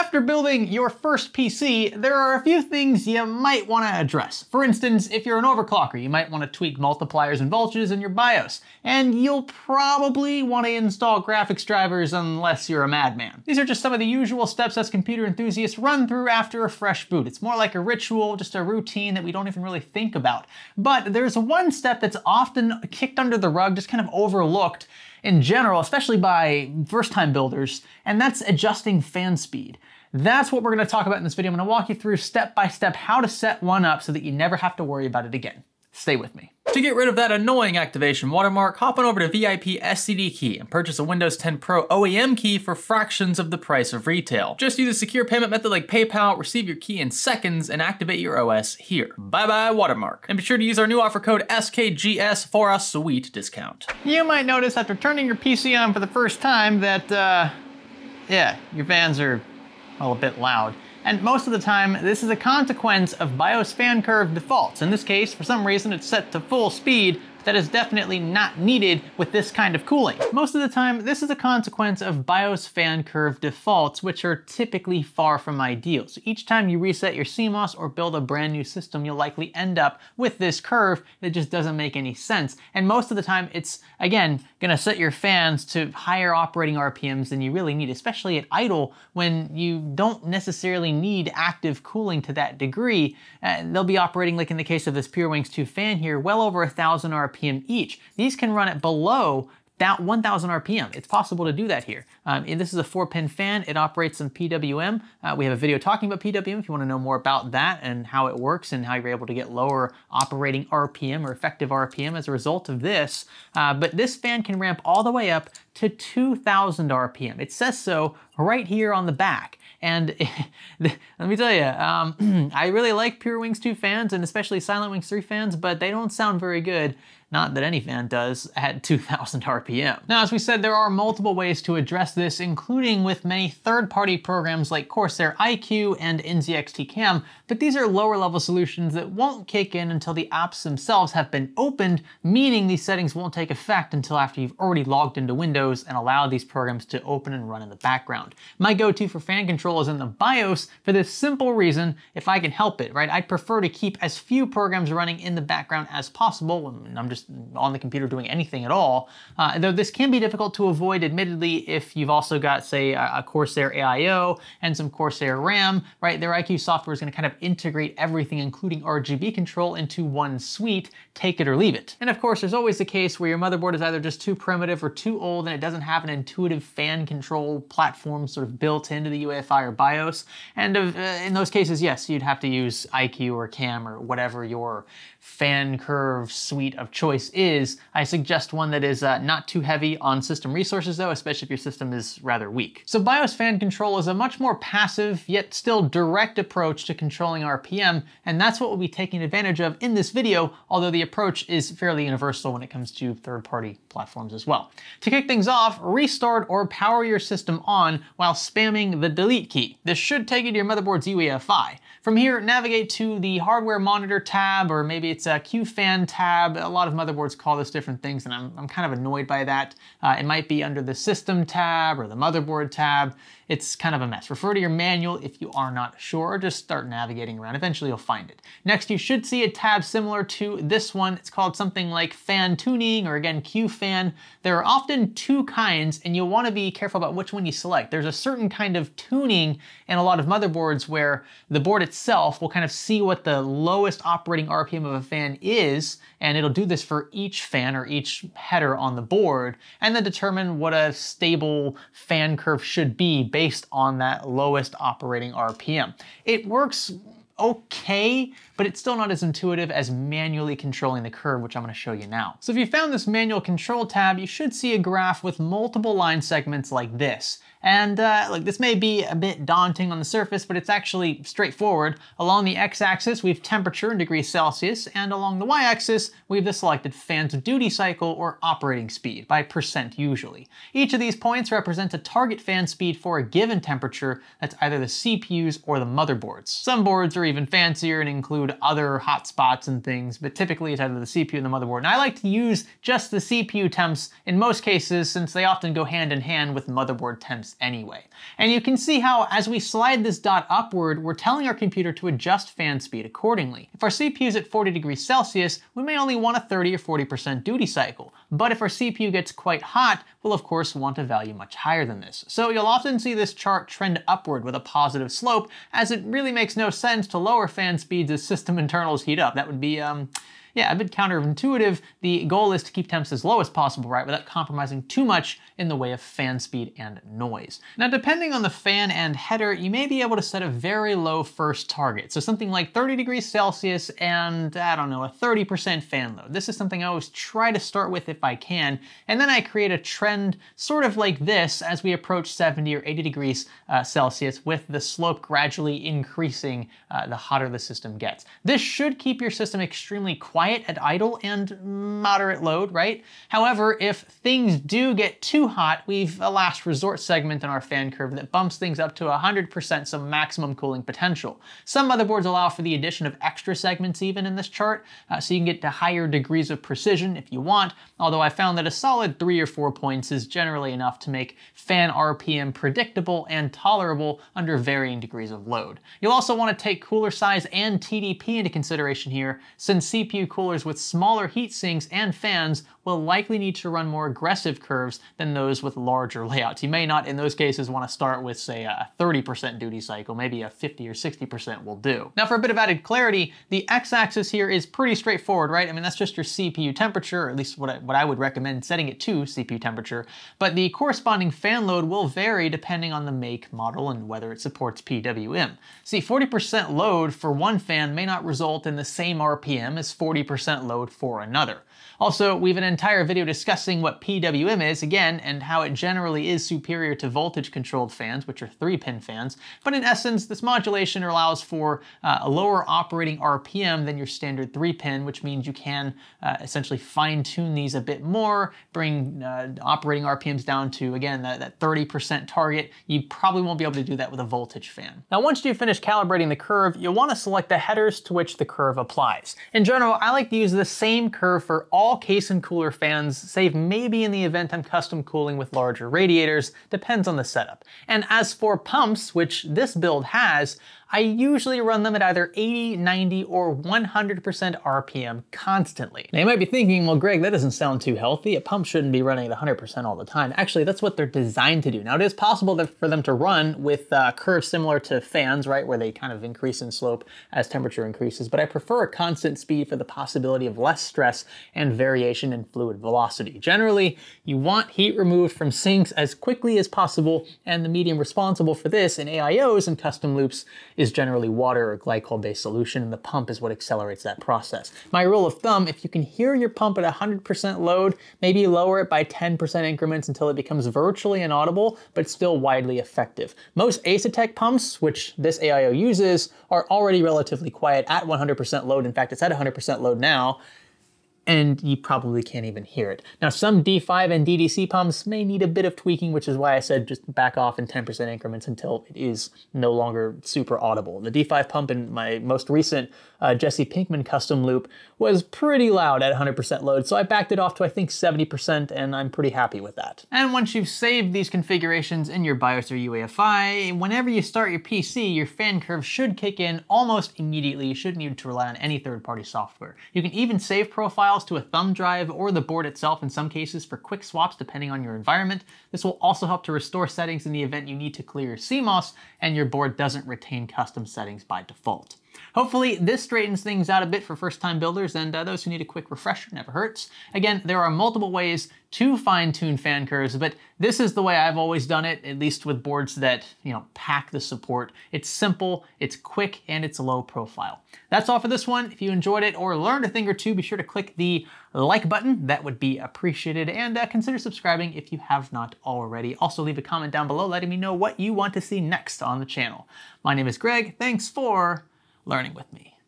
After building your first PC, there are a few things you might want to address. For instance, if you're an overclocker, you might want to tweak multipliers and voltages in your BIOS, and you'll probably want to install graphics drivers unless you're a madman. These are just some of the usual steps us computer enthusiasts run through after a fresh boot. It's more like a ritual, just a routine that we don't even really think about. But there's one step that's often kicked under the rug, just kind of overlooked in general, especially by first-time builders, and that's adjusting fan speed. That's what we're going to talk about in this video. I'm going to walk you through step by step how to set one up so that you never have to worry about it again. Stay with me. To get rid of that annoying activation watermark, hop on over to VIP SCD Key and purchase a Windows 10 Pro OEM key for fractions of the price of retail. Just use a secure payment method like PayPal, receive your key in seconds, and activate your OS here. Bye bye watermark. And be sure to use our new offer code SKGS for a sweet discount. You might notice after turning your PC on for the first time that, yeah, your fans are, well, a bit loud. And most of the time, this is a consequence of BIOS fan curve defaults. In this case, for some reason, it's set to full speed, but that is definitely not needed with this kind of cooling. Most of the time, this is a consequence of BIOS fan curve defaults, which are typically far from ideal. So each time you reset your CMOS or build a brand new system, you'll likely end up with this curve that just doesn't make any sense. And most of the time, it's, again, gonna set your fans to higher operating RPMs than you really need, especially at idle when you don't necessarily need active cooling to that degree. They'll be operating, like in the case of this PureWings 2 fan here, well over 1,000 RPM each. These can run at below that 1,000 RPM. It's possible to do that here. And this is a 4-pin fan. It operates in PWM. We have a video talking about PWM if you want to know more about that and how it works and how you're able to get lower operating RPM or effective RPM as a result of this. But this fan can ramp all the way up to 2,000 RPM. It says so right here on the back. And let me tell you, I really like PureWings 2 fans and especially SilentWings 3 fans, but they don't sound very good. Not that any fan does at 2,000 RPM. Now, as we said, there are multiple ways to address this, including with many third-party programs like Corsair iCUE and NZXT Cam, but these are lower-level solutions that won't kick in until the apps themselves have been opened, meaning these settings won't take effect until after you've already logged into Windows and allowed these programs to open and run in the background. My go-to for fan control is in the BIOS for this simple reason, if I can help it, right? I'd prefer to keep as few programs running in the background as possible when I'm just on the computer doing anything at all, though this can be difficult to avoid, admittedly, if you've also got, say, a Corsair AIO and some Corsair RAM, right? Their iCUE software is going to kind of integrate everything, including RGB control, into one suite, take it or leave it. And of course, there's always the case where your motherboard is either just too primitive or too old and it doesn't have an intuitive fan control platform sort of built into the UEFI or BIOS. And in those cases, yes, you'd have to use iCUE or CAM or whatever your fan curve suite of choice is. I suggest one that is not too heavy on system resources though, especially if your system is rather weak. So BIOS fan control is a much more passive yet still direct approach to controlling RPM, and that's what we'll be taking advantage of in this video, although the approach is fairly universal when it comes to third-party platforms as well. To kick things off, restart or power your system on while spamming the delete key. This should take you to your motherboard's UEFI. From here, navigate to the hardware monitor tab, or maybe it's a QFan tab. A lot of motherboards call this different things, and I'm kind of annoyed by that. It might be under the system tab or the motherboard tab. It's kind of a mess. Refer to your manual if you are not sure, or just start navigating around. Eventually you'll find it. Next, you should see a tab similar to this one. It's called something like fan tuning, or again, QFan. There are often two kinds, and you'll want to be careful about which one you select. There's a certain kind of tuning in a lot of motherboards where the board itself will kind of see what the lowest operating RPM of a fan is, and it'll do this for each fan or each header on the board, and then determine what a stable fan curve should be based on that lowest operating RPM. It works okay, but it's still not as intuitive as manually controlling the curve, which I'm going to show you now. So if you found this manual control tab, you should see a graph with multiple line segments like this. And look, this may be a bit daunting on the surface, but it's actually straightforward. Along the x-axis, we have temperature in degrees Celsius, and along the y-axis, we have the selected fan's duty cycle or operating speed, by percent usually. Each of these points represents a target fan speed for a given temperature that's either the CPU's or the motherboard's. Some boards are even fancier and include other hotspots and things, but typically it's either the CPU and the motherboard. And I like to use just the CPU temps in most cases, since they often go hand in hand with motherboard temps this anyway. And you can see how as we slide this dot upward, we're telling our computer to adjust fan speed accordingly. If our CPU is at 40 degrees Celsius, we may only want a 30 or 40% duty cycle. But if our CPU gets quite hot, we'll of course want a value much higher than this. So you'll often see this chart trend upward with a positive slope, as it really makes no sense to lower fan speeds as system internals heat up. That would be, yeah, a bit counterintuitive. The goal is to keep temps as low as possible, right, without compromising too much in the way of fan speed and noise. Now, depending on the fan and header, you may be able to set a very low first target. So something like 30 degrees Celsius and, I don't know, a 30% fan load. This is something I always try to start with if I can. And then I create a trend sort of like this as we approach 70 or 80 degrees Celsius, with the slope gradually increasing the hotter the system gets. This should keep your system extremely quiet at idle and moderate load, right? However, if things do get too hot, we've a last resort segment in our fan curve that bumps things up to 100%, so maximum cooling potential. Some motherboards allow for the addition of extra segments even in this chart, so you can get to higher degrees of precision if you want, although I found that a solid 3 or 4 points is generally enough to make fan RPM predictable and tolerable under varying degrees of load. You'll also want to take cooler size and TDP into consideration here, since CPU coolers with smaller heat sinks and fans will likely need to run more aggressive curves than those with larger layouts. You may not, in those cases, want to start with, say, a 30% duty cycle. Maybe a 50 or 60% will do. Now, for a bit of added clarity, the x-axis here is pretty straightforward, right? I mean, that's just your CPU temperature, or at least what I would recommend setting it to, CPU temperature. But the corresponding fan load will vary depending on the make, model, and whether it supports PWM. See, 40% load for one fan may not result in the same RPM as 40% load for another. Also, we have an entire video discussing what PWM is, again, and how it generally is superior to voltage-controlled fans, which are 3-pin fans. But in essence, this modulation allows for a lower operating RPM than your standard 3-pin, which means you can essentially fine-tune these a bit more, bring operating RPMs down to, again, that 30% target. You probably won't be able to do that with a voltage fan. Now, once you finish calibrating the curve, you'll want to select the headers to which the curve applies. In general, I like to use the same curve for all case and cooler fans, save maybe in the event I'm custom cooling with larger radiators, depends on the setup. And as for pumps, which this build has, I usually run them at either 80, 90, or 100% RPM constantly. Now you might be thinking, well, Greg, that doesn't sound too healthy. A pump shouldn't be running at 100% all the time. Actually, that's what they're designed to do. Now it is possible for them to run with curves similar to fans, right, where they kind of increase in slope as temperature increases, but I prefer a constant speed for the possibility of less stress and variation in fluid velocity. Generally, you want heat removed from sinks as quickly as possible, and the medium responsible for this in AIOs and custom loops is generally water or glycol-based solution, and the pump is what accelerates that process. My rule of thumb, if you can hear your pump at 100% load, maybe lower it by 10% increments until it becomes virtually inaudible, but still widely effective. Most Asetek pumps, which this AIO uses, are already relatively quiet at 100% load. In fact, it's at 100% load now, and you probably can't even hear it. Now, some D5 and DDC pumps may need a bit of tweaking, which is why I said just back off in 10% increments until it is no longer super audible. The D5 pump in my most recent Jesse Pinkman custom loop was pretty loud at 100% load, so I backed it off to I think 70%, and I'm pretty happy with that. And once you've saved these configurations in your BIOS or UEFI, whenever you start your PC, your fan curve should kick in almost immediately. You shouldn't need to rely on any third-party software. You can even save profiles to a thumb drive or the board itself in some cases for quick swaps depending on your environment. This will also help to restore settings in the event you need to clear your CMOS and your board doesn't retain custom settings by default. Hopefully this straightens things out a bit for first-time builders and those who need a quick refresher. Never hurts. Again, there are multiple ways to fine-tune fan curves, but this is the way I've always done it, at least with boards that, pack the support. It's simple, it's quick, and it's low profile. That's all for this one. If you enjoyed it or learned a thing or two, be sure to click the like button. That would be appreciated, and consider subscribing if you have not already. Also, leave a comment down below letting me know what you want to see next on the channel. My name is Greg. Thanks for learning with me.